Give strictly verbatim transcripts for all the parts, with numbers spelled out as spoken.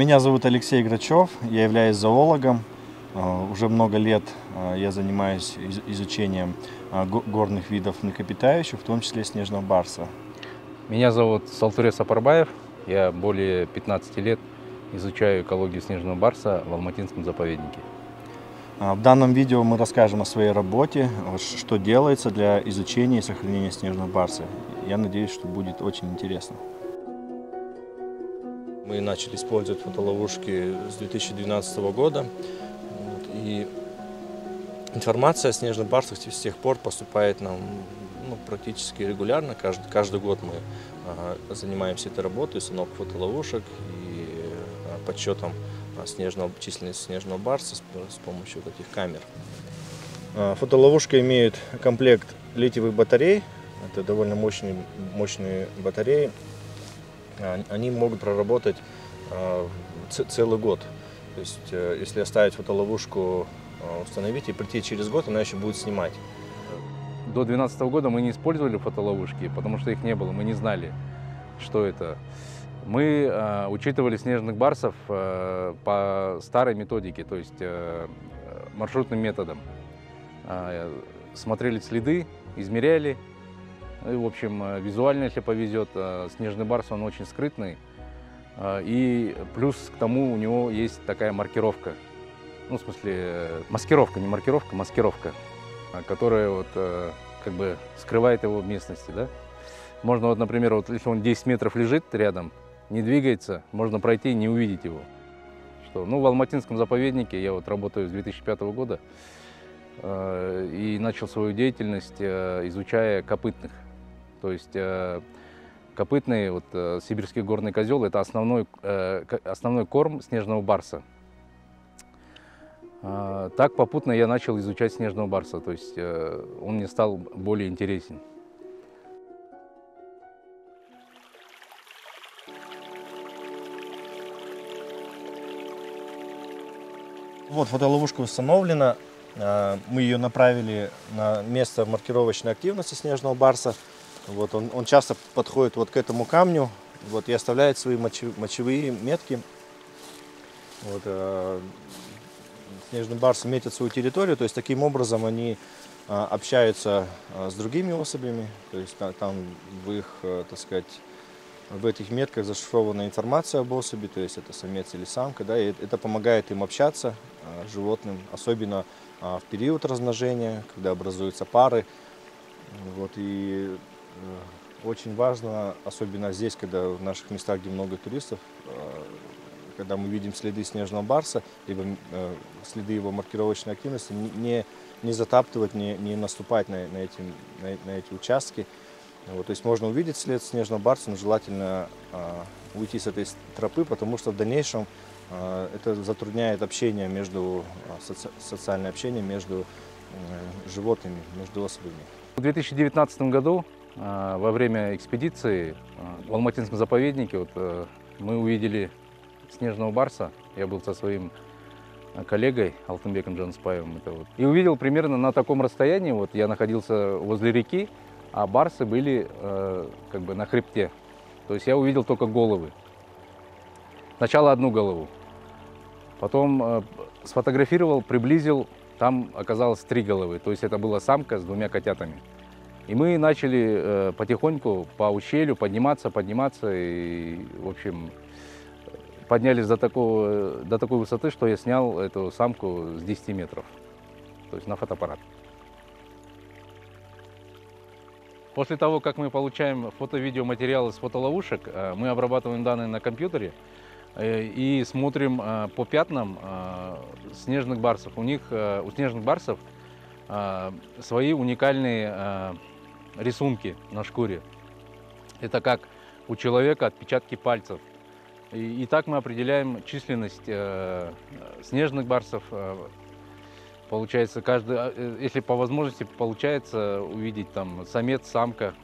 Меня зовут Алексей Грачев, я являюсь зоологом. Уже много лет я занимаюсь изучением горных видов млекопитающих, в том числе снежного барса. Меня зовут Салтурес Апарбаев. Я более пятнадцати лет изучаю экологию снежного барса в Алматинском заповеднике. В данном видео мы расскажем о своей работе, что делается для изучения и сохранения снежного барса. Я надеюсь, что будет очень интересно. Мы начали использовать фотоловушки с две тысячи двенадцатого года. И информация о снежных барсах с тех пор поступает нам ну, практически регулярно. Каждый, каждый год мы а, занимаемся этой работой, установкой фотоловушек и а, подсчетом а, снежного, численности снежного барса с, с помощью вот этих камер. А, фотоловушка имеет комплект литиевых батарей. Это довольно мощные, мощные батареи. А, они могут проработать а, целый год. То есть, если оставить фотоловушку, установить и прийти через год, она еще будет снимать. До две тысячи двенадцатого года мы не использовали фотоловушки, потому что их не было, мы не знали, что это. Мы э, учитывали снежных барсов э, по старой методике, то есть э, маршрутным методом. Э, смотрели следы, измеряли. И, в общем, визуально, если повезет, э, снежный барс, он очень скрытный. И плюс к тому у него есть такая маркировка, ну, в смысле, маскировка, не маркировка, маскировка, которая вот как бы скрывает его в местности, да. Можно вот, например, вот если он десять метров лежит рядом, не двигается, можно пройти и не увидеть его. Что, ну, в Алматинском заповеднике я вот работаю с две тысячи пятого года и начал свою деятельность, изучая копытных, то есть копытный, вот, э, сибирский горный козел, это основной, э, основной корм снежного барса. Э, так попутно я начал изучать снежного барса, то есть э, он мне стал более интересен. Вот фотоловушка установлена, мы ее направили на место маркировочной активности снежного барса. Вот он, он часто подходит вот к этому камню, вот, и оставляет свои мочевые, мочевые метки. Вот, э, снежный барс метит свою территорию, то есть таким образом они э, общаются э, с другими особями, то есть там, там в их, э, так сказать, в этих метках зашифрована информация об особи, то есть это самец или самка, да, и это помогает им общаться, э, животным, особенно э, в период размножения, когда образуются пары, вот, и очень важно, особенно здесь, когда в наших местах, где много туристов, когда мы видим следы снежного барса, либо следы его маркировочной активности, не, не затаптывать, не, не наступать на, на, эти, на, на эти участки. Вот, то есть можно увидеть след снежного барса, но желательно а, уйти с этой тропы, потому что в дальнейшем а, это затрудняет общение между, соци, социальное общение между а, животными, между особями. В две тысячи девятнадцатом году во время экспедиции в Алматинском заповеднике вот, мы увидели снежного барса. Я был со своим коллегой Алтынбеком Джанспаевым. Это вот. И увидел примерно на таком расстоянии. Вот, я находился возле реки, а барсы были э, как бы на хребте. То есть я увидел только головы. Сначала одну голову. Потом э, сфотографировал, приблизил. Там оказалось три головы. То есть это была самка с двумя котятами. И мы начали э, потихоньку по ущелью подниматься, подниматься, и, в общем, поднялись до, такого, до такой высоты, что я снял эту самку с десяти метров, то есть на фотоаппарат. После того, как мы получаем фото-видеоматериалы с фотоловушек, э, мы обрабатываем данные на компьютере э, и смотрим э, по пятнам э, снежных барсов. У них, э, у снежных барсов э, свои уникальные э, рисунки на шкуре. Это как у человека отпечатки пальцев. И, и так мы определяем численность э, снежных барсов. Э, получается, каждый, э, если по возможности получается увидеть там самец, самка.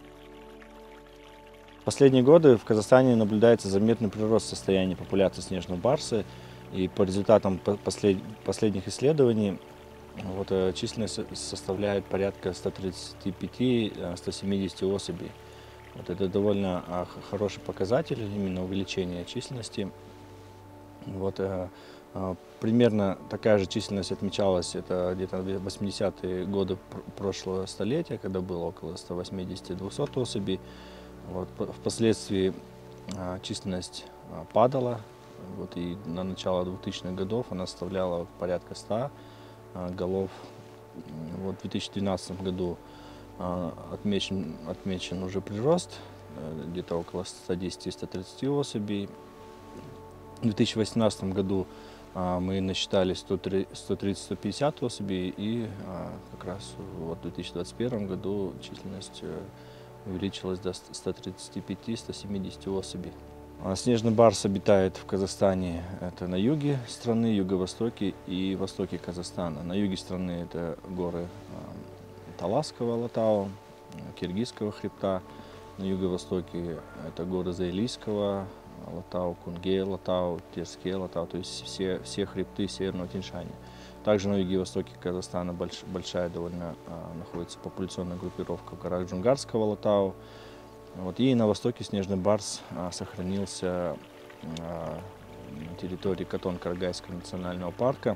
В последние годы в Казахстане наблюдается заметный прирост состояния популяции снежного барса. И по результатам послед, последних исследований вот, численность составляет порядка ста тридцати пяти — ста семидесяти особей. Вот это довольно хороший показатель именно увеличения численности. Вот, э, э, примерно такая же численность отмечалась, это где-то восьмидесятые годы пр- прошлого столетия, когда было около ста восьмидесяти — двухсот особей. Вот, п- впоследствии э, численность э, падала, вот, и на начало двухтысячных годов она составляла вот порядка ста э, голов. М, Вот, в две тысячи двенадцатом году э, отмечен, отмечен уже прирост, э, где-то около ста десяти — ста тридцати особей. В две тысячи восемнадцатом году а, мы насчитали сто тридцать — сто пятьдесят особей, и а, как раз вот в две тысячи двадцать первом году численность э, увеличилась до ста тридцати пяти — ста семидесяти особей. А Снежный барс обитает в Казахстане, это на юге страны, юго-востоке и востоке Казахстана. На юге страны это горы а, Таласского Алатау, Киргизского хребта. На юго-востоке это горы Заилийского Алатау, Кунгей Алатау, Терскей Алатау, то есть все, все хребты Северного Тянь-Шаня. Также на юге-востоке Казахстана больш, большая довольно а, находится популяционная группировка в горах Джунгарского Алатау. Вот, и на востоке снежный барс а, сохранился а, на территории Катон-Карагайского национального парка.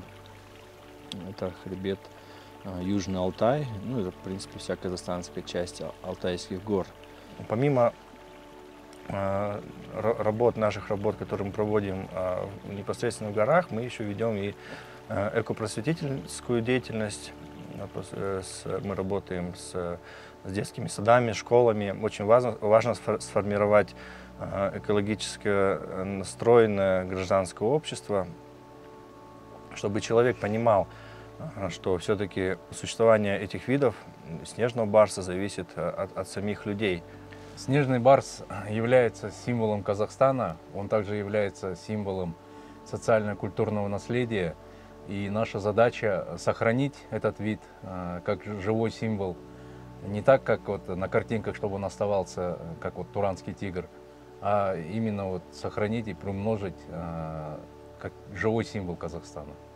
Это хребет а, Южный Алтай, ну это в принципе вся казахстанская часть Ал- Алтайских гор. Помимо а, ра- работ, наших работ, которые мы проводим а, в- непосредственно в горах, мы еще ведем и а, экопросветительскую деятельность. А, пос- э, с- Мы работаем с, с детскими садами, школами. Очень важно, важно сфор- сформировать а, экологически э, настроенное гражданское общество, чтобы человек понимал, а, что все-таки существование этих видов м, снежного барса зависит а, от, от самих людей. Снежный барс является символом Казахстана, он также является символом социально-культурного наследия. И наша задача сохранить этот вид э, как живой символ. Не так, как вот на картинках, чтобы он оставался, э, как вот туранский тигр, а именно вот сохранить и приумножить э, как живой символ Казахстана.